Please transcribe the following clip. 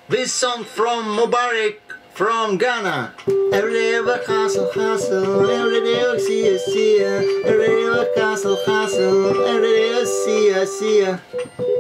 This song from Mubarak from Ghana. Every day work, hustle, hustle. Every day work, see ya, see ya. Every day work, hustle, hustle. Every day work, see ya, see ya.